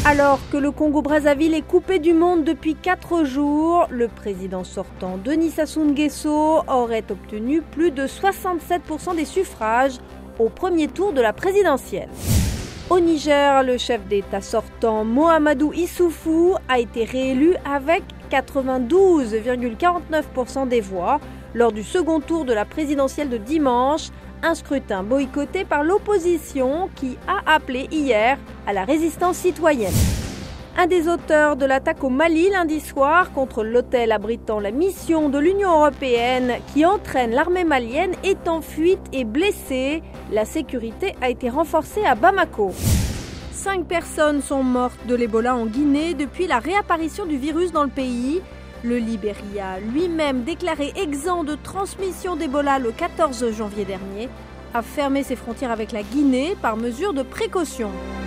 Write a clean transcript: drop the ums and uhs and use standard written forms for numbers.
Alors que le Congo-Brazzaville est coupé du monde depuis 4 jours, le président sortant Denis Sassou Nguesso aurait obtenu plus de 67% des suffrages au premier tour de la présidentielle. Au Niger, le chef d'État sortant Mahamadou Issoufou a été réélu avec 92,49% des voix lors du second tour de la présidentielle de dimanche, un scrutin boycotté par l'opposition qui a appelé hier à la résistance citoyenne. Un des auteurs de l'attaque au Mali lundi soir contre l'hôtel abritant la mission de l'Union européenne qui entraîne l'armée malienne est en fuite et blessé. La sécurité a été renforcée à Bamako. 5 personnes sont mortes de l'Ebola en Guinée depuis la réapparition du virus dans le pays. Le Libéria, lui-même déclaré exempt de transmission d'Ebola le 14 janvier dernier, a fermé ses frontières avec la Guinée par mesure de précaution.